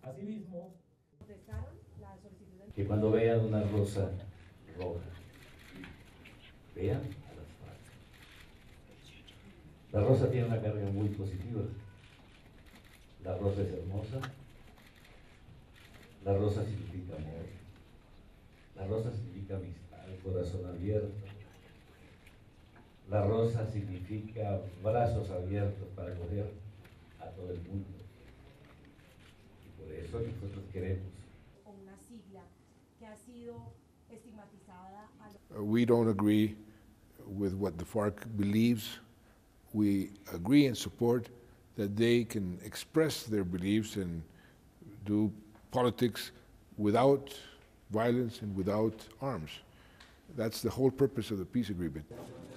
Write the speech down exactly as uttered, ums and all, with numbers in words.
Asimismo, que cuando vean una rosa roja, vean a las FARC. La rosa tiene una carga muy positiva. La rosa es hermosa. La rosa significa amor. La rosa significa amistad, corazón abierto. La rosa significa brazos abiertos para acoger a todo el mundo. Y por eso nosotros queremos. Una sigla que ha sido estigmatizada. We don't agree with what the FARC believes. We agree and support that they can express their beliefs and do politics without violence and without arms. That's the whole purpose of the peace agreement.